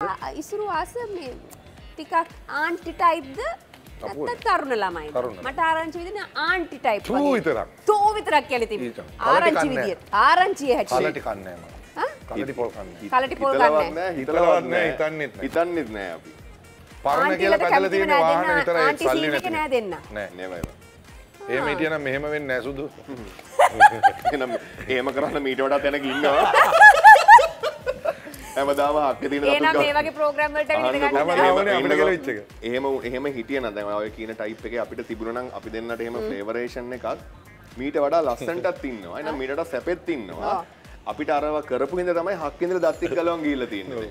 ඉසුරු ආස මේ ටිකක් ආන්ටි ටයිප්ද නැත්නම් තරුණ ළමයිද? මට ආරංචි විදිහට ආන්ටි ටයිප් වගේ. තෝ විතරක් කියලා තිබුණා. ආරංචි විදියට. ආරංචියේ හැටි. කලටි කන්නේ නැහැ මම. කලටි පොල් කන්නේ. කලටි පොල් කන්නේ. හිතලවත් නැහැ. හිතන්නෙත් නැහැ අපි. පරණ කියලා පැදලා තියෙන වාහන විතරයි සල්ලි නැති. නෑ දෙන්න. නෑ නෙවෙයි. එහෙම හිටියනම් මෙහෙම වෙන්නේ නැහැ සුදු. එහෙනම් එහෙම කරන්න මීට වඩා තැනක ඉන්නවා. හැමදාම හක්කේ තියෙන දතුත් එහෙනම් මේ වගේ ප්‍රෝග්‍රෑම් වලට ඇවිත් ගන්න. එහෙම හිටිය නම් දැන් ඔය කියන ටයිප් එකේ අපිට තිබුණා නම් අපි දෙන්නට එහෙම ෆ්ලේවරේෂන් එකක් මීට වඩා ලස්සනටත් ඉන්නවා. එහෙනම් මීට වඩා සැපෙත් ඉන්නවා. අපිට අරව කරපු හින්දා තමයි හක්කේ ඉඳලා දත් එක්ක ගලවන් ගිහිල්ලා තියෙන්නේ.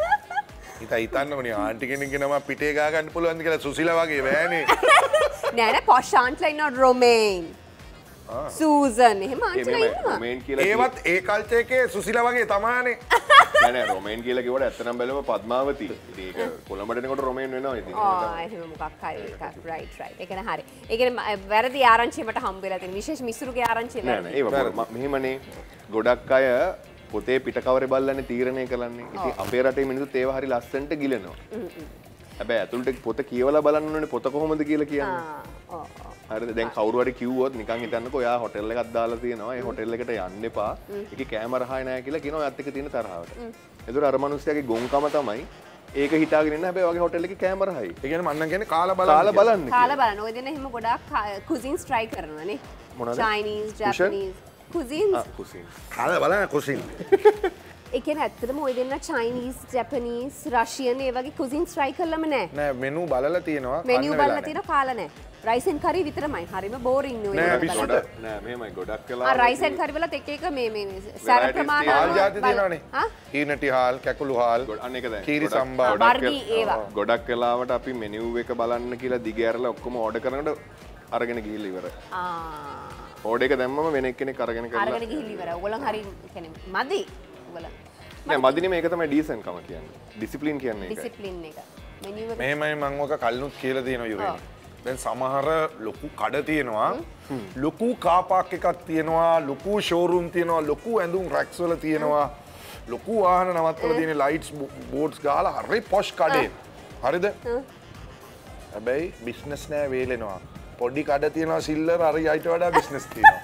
හිතන්න ඕනේ ආන්ටි කෙනෙක්ගේ නම පිටේ ගා ගන්න පුළුවන්ද කියලා සුසිලා වගේ බෑනේ. නෑ නෑ පොෂ් ආන්ට්ලා ඉන්නවා රොමේන්. සූසන් එහෙම ආන්ටිලා ඉන්නවා. රොමේන් කියලා ඒවත් ඒ කල්චර් එකේ සුසිලා වගේ තමානේ. නෑ නෑ රොමේන් කියලා කිව්වට ඇත්තටම බැලුවම පද්මාවති. ඉතින් ඒක කොළඹට එනකොට රොමේන් වෙනවා ඉතින්. එහෙම මොකක් හරි ඒක රයිට් ඒ කියන්නේ හරි. ඒ කියන්නේ වැරදි ආරංචිය මට හම්බ වෙලා තියෙන විශේෂ මිසුරුගේ ආරංචිය වැරදි. නෑ නෑ මෙහෙමනේ ගොඩක් අය පොතේ පිටකවරේ බලන්නේ තීරණය කරන්නේ. ඉතින් අපේ රටේ මිනිස්සුත් ඒව හරි ලස්සනට ගිලනවා. හැබැයි ඇතුළට පොත කියවලා බලන්න ඕනේ පොත කොහොමද කියලා කියන්නේ. හරිද? දැන් කවුරු හරි කිව්වොත් නිකන් හිතන්නකෝ ඔයා හොටෙල් එකක් දාලා තියෙනවා. ඒ හොටෙල් එකට යන්න එපා. ඒකේ කැමරා හාය නැහැ කියලා කියනවා ඔයත් එක්ක තියෙන තරහවට. ඒතර අර මිනිස්සයාගේ ගොංකම තමයි ඒක හිතාගෙන ඉන්න හැබැයි ඔයගේ හොටෙල් එකේ කැමරා හයි. ඒ කියන්නේ මන්නම් කියන්නේ කාලා බලන්න. කාලා බලන්න. ඔය දෙන එහෙම ගොඩාක් කුසින්ස් try කරනවානේ. මොනවද? Chinese, Japanese cuisines. කුසින්. කාලා බලන්න කුසින්. ඒ කියන්නේ ඇත්තටම ඔය දෙන්න Chinese, Japanese, Russian ඒ වගේ cuisines try කළාම නෑ. නෑ මෙනු බලලා තියෙනවා. මෙනු බලලා තියෙනවා කාලා නෑ. rice and curry විතරමයි. හරිම boring නේ. නෑ පිස්සුද? නෑ මෙහෙමයි ගොඩක් වෙලා. rice and curry වලත් එක එක මේ සැර ප්‍රමාණ හාල් જાති තියෙනවනේ. හීනටි හාල්, කැකුළු හාල්, අනේක දැන්. කීරි සම්බා. වර්ගී ඒවා. ගොඩක් වෙලාවට අපි මෙනු එක බලන්න කියලා දිග ඇරලා ඔක්කොම ඕඩර් කරනකොට අරගෙන ගිහිල්ලා ඉවරයි. ඕඩර් එක දැම්මම වෙන එක්කෙනෙක් අරගෙන කරලා. අරගෙන ගිහිල්ලා ඉවරයි. ඕගොල්ලන් හරි කියන්නේ මදි. ඕගොල්ලන්. නෑ මදිනේ මේක තමයි ඩීසන්ට් කම කියන්නේ. ඩිසිප්ලින් කියන්නේ ඒකයි. ඩිසිප්ලින් එක. මෙනු එක. මෙහෙමයි මම ඔක කල්නුත් කියලා තියෙනවා යුරේනි. දැන් සමහර ලොකු කඩ තියෙනවා. ලොකු කාපාක් එකක් තියෙනවා, ලොකු ෂෝරූම් තියෙනවා, ලොකු ඇඳුම් රැක්ස් වල තියෙනවා. ලොකු වාහන නවත්තලා තියෙන ලයිට්ස් බෝඩ්ස් ගාලා හරි පොෂ් කඩේ. හරිද? හැබැයි බිස්නස් නෑ වේලෙනවා. පොඩි කඩ තියෙනවා සිල්ලර් අර යට වඩා බිස්නස් තියෙනවා.